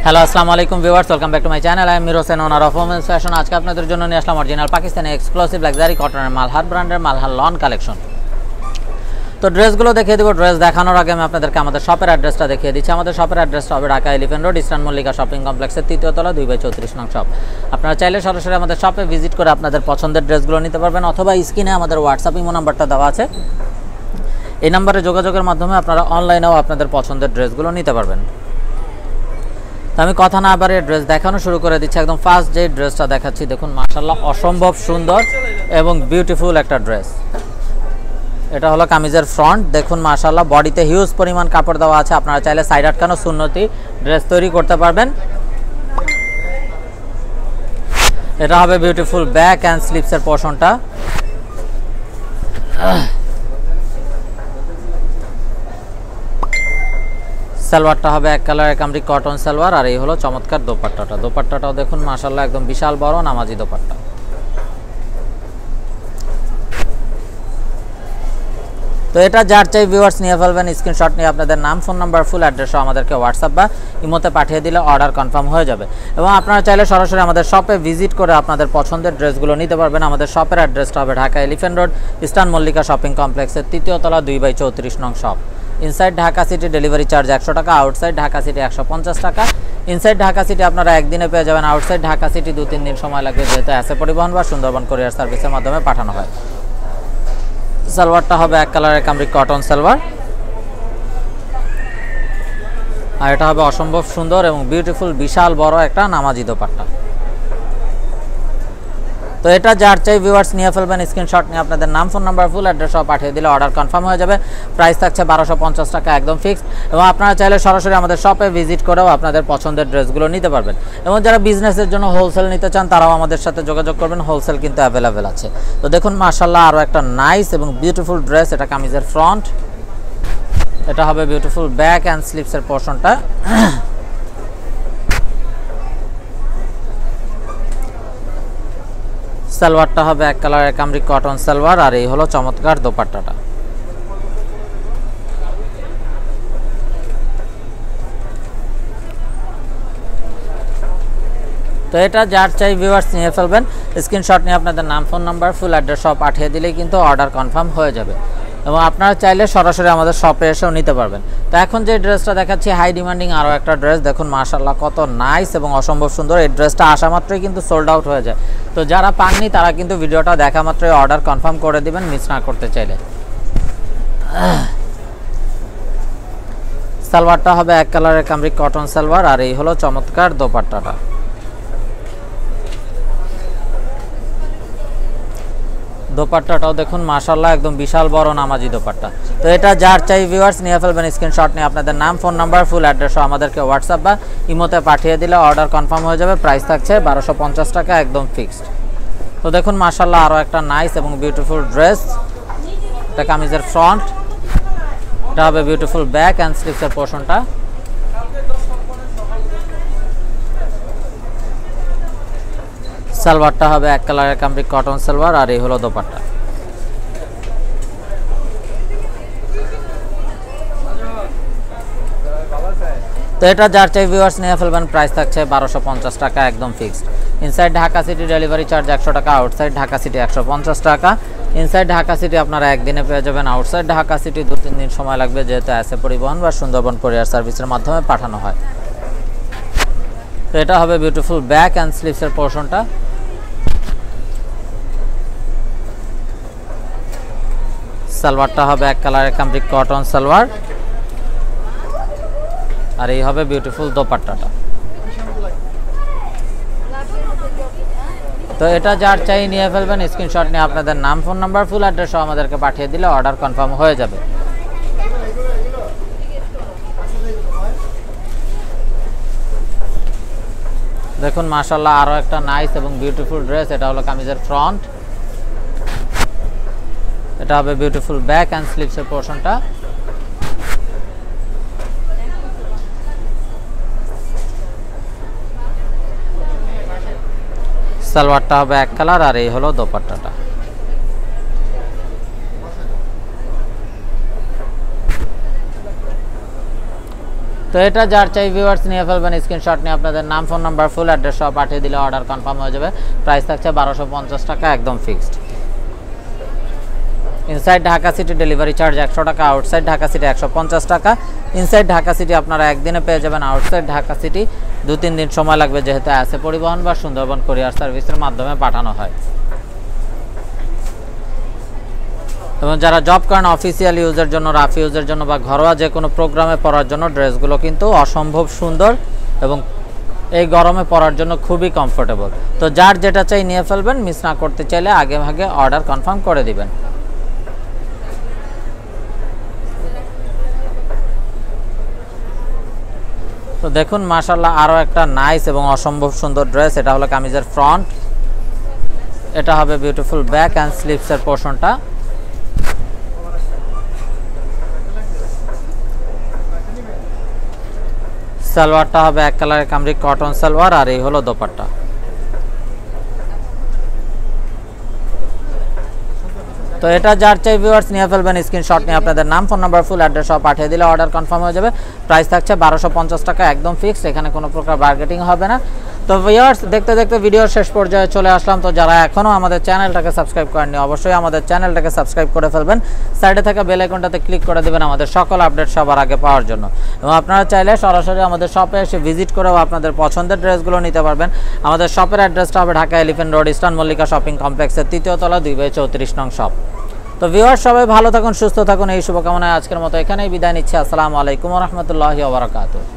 Hello আসসালামু আলাইকুম viewers, welcome back to my channel. I am Mir Hossain, owner of women's fashion. আজকে আপনাদের জন্য নিয়ে আসলাম অরিজিনাল পাকিস্তানি এক্সক্লুসিভ লাক্সারি কটনের মালহার ব্র্যান্ডের মালহার লন কালেকশন। তো ড্রেসগুলো দেখিয়ে দেবো। ড্রেস দেখানোর আগে আমি আপনাদেরকে আমাদের শপের অ্যাড্রেসটা দেখিয়ে দিচ্ছি। আমাদের শপের অ্যাড্রেসটা হবে Dhaka elephant road, eastern Mallika shopping কমপ্লেক্সের 3য় তলা 2/34 নং শপ। আপনারা চাইলে সরাসরি আমাদের শপে ভিজিট করে আপনাদের পছন্দের ড্রেসগুলো নিতে পারবেন, অথবা স্ক্রিনে আমাদের হোয়াটসঅ্যাপ ইমো নাম্বারটা দেওয়া আছে, এই নাম্বারে যোগাযোগের মাধ্যমে আপনারা অনলাইনেও আপনাদের পছন্দের ড্রেসগুলো নিতে পারবেন। তো আমি কথা না বাড়িয়ে ড্রেস দেখানো শুরু করে দিচ্ছি। একদম ফার্স্ট যে ড্রেসটা দেখাচ্ছি, দেখুন মাশাআল্লাহ অসম্ভব সুন্দর এবং বিউটিফুল একটা ড্রেস। এটা হলো কামিজের ফ্রন্ট। দেখুন মাশাআল্লাহ বডিতে হিউজ পরিমাণ কাপড় দেওয়া আছে। আপনারা চাইলে সাইড আটকানো সুন্নতি ড্রেস তৈরি করতে পারবেন। এটা হবে বিউটিফুল ব্যাক অ্যান্ড স্লিভসের পোরশনটা। সালোয়ারটা হবে এক কালারের কামরি কটন সালোয়ার, আর এই হলো চমৎকার দোপাট্টাটা। দোপাট্টাটাও দেখুন মাশাআল্লাহ একদম বিশাল বড় নামাজি দোপাট্টা। তো এটা যার চাই ভিউয়ার্স নিয়ে ফেলবেন। স্ক্রিনশট নিয়ে আপনাদের নাম, ফোন নাম্বার, ফুল অ্যাড্রেসও আমাদেরকে হোয়াটসঅ্যাপ বা ইমোতে পাঠিয়ে দিলে অর্ডার কনফার্ম হয়ে যাবে। এবং আপনারা চাইলে সরাসরি আমাদের শপে ভিজিট করে আপনাদের পছন্দের ড্রেসগুলো নিতে পারবেন। আমাদের শপের অ্যাড্রেসটা হবে Dhaka elephant road, eastern Mallika shopping কমপ্লেক্সের 3য় তলা 2/34 নং shop. Inside Dhaka city delivery charge 100 টাকা, আউটসাইড ঢাকা সিটি 150 টাকা। ইনসাইড ঢাকা সিটি আপনারা একদিনে পেয়ে যাবেন, আউটসাইড ঢাকা সিটি 2-3 দিন সময় লাগবে, যেহেতু এসে পরিবহন বা সুন্দরবন কুরিয়ার সার্ভিসের মাধ্যমে পাঠানো হয়। সালোয়ারটা হবে এক কালারের কামরি কটন সালোয়ার, আর এটা হবে অসম্ভব সুন্দর এবং বিউটিফুল বিশাল বড় একটা নামাজি দোপাট্টা। তো এটা যার চাই ভিউয়ার্স নিয়ে ফেলবেন। স্ক্রিনশট নিয়ে আপনাদের নাম, ফোন নাম্বার, ফুল অ্যাড্রেস সহ পাঠিয়ে দিলে অর্ডার কনফার্ম হয়ে যাবে। প্রাইস থাকছে 1250 টাকা একদম ফিক্সড। এবং আপনারা চাইলে সরাসরি আমাদের শপে ভিজিট করেও আপনাদের পছন্দের ড্রেসগুলো নিতে পারবেন। এবং যারা বিজনেসের জন্য হোলসেল নিতে চান তারাও আমাদের সাথে যোগাযোগ করবেন, হোলসেল কিন্তু অ্যাভেলেবেল আছে। তো দেখুন মাশাআল্লাহ আরও একটা নাইস এবং বিউটিফুল ড্রেস। এটা কামিজের ফ্রন্ট, এটা হবে বিউটিফুল ব্যাক অ্যান্ড স্লিভসের পোরশনটা। সালোয়ারটা হবে এক কালারের কামরি কটন সালোয়ার, আর এই হলো চমৎকার দোপাট্টাটা। তো এটা যার চাই ভিউয়ার্স নিয়ে ফেলবেন। স্ক্রিনশট নিয়ে আপনাদের নাম, ফোন নাম্বার, ফুল অ্যাড্রেস সব পাঠিয়ে দিলেই কিন্তু অর্ডার কনফার্ম হয়ে যাবে। এবং আপনারা চাইলে সরাসরি আমাদের শপে এসেও নিতে পারবেন। তো এখন যে ড্রেসটা দেখাচ্ছি হাই ডিমান্ডিং আরও একটা ড্রেস। দেখুন মাশাআল্লাহ কত নাইস এবং অসম্ভব সুন্দর। এই ড্রেসটা আসা মাত্রই কিন্তু সোল্ড আউট হয়ে যায়। তো যারা পাননি তারা কিন্তু ভিডিওটা দেখা মাত্রই অর্ডার কনফার্ম করে দিবেন, মিস না করতে চাইলে। সালোয়ারটা হবে এক কালারের কামরি কটন সালোয়ার, আর এই হলো চমৎকার দোপাট্টাটা। দোপাট্টাটাও দেখুন মাশাআল্লাহ একদম বিশাল বড় নামাজি দোপাট্টা। তো এটা যার চাই ভিউয়ার্স নিয়ে ফেলবেন। স্ক্রিনশট নিয়ে আপনাদের নাম, ফোন নাম্বার, ফুল অ্যাড্রেসও আমাদেরকে হোয়াটসঅ্যাপ বা ইমোতে পাঠিয়ে দিলে অর্ডার কনফার্ম হয়ে যাবে। প্রাইস থাকছে 1250 টাকা একদম ফিক্সড। তো দেখুন মাশাআল্লাহ আরও একটা নাইস এবং বিউটিফুল ড্রেস। এটা কামিজের ফ্রন্ট, এটা হবে বিউটিফুল ব্যাক অ্যান্ড স্লিভসের পোরশনটা। সালোয়ারটা হবে এক কালারের কামরি কটন সালোয়ার, আর এই হলো দোপাট্টা। তো এটা যার চাই ভিউয়ার্স নিয়ে ফেলবেন। প্রাইস থাকছে 1250 টাকা একদম fixed. Inside Dhaka city delivery charge 100 টাকা, আউটসাইড ঢাকা সিটি 150 টাকা। ইনসাইড ঢাকা সিটি আপনারা একদিনে পেয়ে যাবেন, আউটসাইড ঢাকা সিটি 2-3 দিন সময় লাগবে, যেহেতু এসে পরিবহন বা সুন্দরবন কুরিয়ার সার্ভিসের মাধ্যমে পাঠানো হয়। তো এটা হবে বিউটিফুল ব্যাক অ্যান্ড স্লিভসের পোরশনটা। সালোয়ারটা হবে এক কালারের কামরি কটন সালোয়ার, আর এই হবে বিউটিফুল দোপাট্টাটা। তো এটা যার চাই নিয়ে ফেলবেন। স্ক্রিনশট নিয়ে আপনাদের নাম, ফোন নাম্বার, ফুল অ্যাড্রেসও আমাদেরকে পাঠিয়ে দিলে অর্ডার কনফার্ম হয়ে যাবে। দেখুন মাশাআল্লাহ আরও একটা নাইস এবং বিউটিফুল ড্রেস। এটা হলো কামিজের ফ্রন্ট, এটা হবে বিউটিফুল ব্যাক অ্যান্ড স্লিভসের পোরশনটা। সালোয়ারটা হবে এক কালার, আর এই হলো দোপাট্টাটা। তো তো এটা যার চাই ভিউয়ার্স নিয়ে ফেলবেন, স্ক্রিনশট নিয়ে আপনাদের নাম, ফোন নাম্বার, ফুল অ্যাড্রেস সব পাঠিয়ে দিলে অর্ডার কনফার্ম হয়ে যাবে। প্রাইস থাকছে 1250 টাকা, একদম fixed. Inside Dhaka city delivery charge 100 টাকা, আউটসাইড ঢাকা সিটি 150 টাকা। ইনসাইড ঢাকা সিটি আপনারা একদিনে পেয়ে যাবেন, আউটসাইড ঢাকা সিটি 2-3 দিন সময় লাগবে, যেহেতু আছে পরিবহন বা সুন্দরবন কুরিয়ার সার্ভিসের মাধ্যমে পাঠানো হয়। এবং যারা জব করেন অফিসিয়াল ইউজের জন্য, রাফ ইউজের জন্য বা ঘরোয়া যে কোনো প্রোগ্রামে পরার জন্য ড্রেসগুলো কিন্তু অসম্ভব সুন্দর এবং এই গরমে পরার জন্য খুবই কমফোর্টেবল। তো যার যেটা চাই নিয়ে ফেলবেন, মিস না করতে চাইলে আগে ভাগে অর্ডার কনফার্ম করে দিবেন। তো দেখুন মাশাআল্লাহ আরও একটা নাইস এবং অসম্ভব সুন্দর ড্রেস। এটা হলো কামিজের ফ্রন্ট, এটা হবে বিউটিফুল ব্যাক অ্যান্ড স্লিভসের পোর্শনটা। সালোয়ারটা হবে এক কালারের কামরিক কটন সালোয়ার, আর এই হলো দোপাট্টা। তো এটা যার চাই ভিউয়ার্স নিয়ে ফেলবেন, স্ক্রিনশট নিয়ে আপনাদের নাম, ফোন নাম্বার, ফুল অ্যাড্রেস সব পাঠিয়ে দিলে অর্ডার কনফার্ম হয়ে যাবে। প্রাইস থাকছে 1250 টাকা, একদম ফিক্সড, এখানে কোনো প্রকার বার্গেটিং হবে না। তো ভিউয়ার্স দেখতে দেখতে ভিডিওর শেষ পর্যায়ে চলে আসলাম। তো যারা এখনও আমাদের চ্যানেলটাকে সাবস্ক্রাইব করেননি, অবশ্যই আমাদের চ্যানেলটাকে সাবস্ক্রাইব করে ফেলবেন। সাইডে থাকা বেল আইকনটাতে ক্লিক করে দেবেন আমাদের সকল আপডেট সবার আগে পাওয়ার জন্য। এবং আপনারা চাইলে সরাসরি আমাদের শপে এসে ভিজিট করেও আপনাদের পছন্দের ড্রেসগুলো নিতে পারবেন। আমাদের শপের অ্যাড্রেসটা হবে Dhaka elephant road, eastern Mallika shopping কমপ্লেক্সের 3য় তলা 2/34 নং শপ। তো ভিউয়ার্স সবাই ভালো থাকুন, সুস্থ থাকুন, এই শুভকামনায় আজকের মতো এখানেই বিদায় নিচ্ছি। আসসালামু আলাইকুম ওয়া রাহমাতুল্লাহি ওয়া বারাকাতুহু।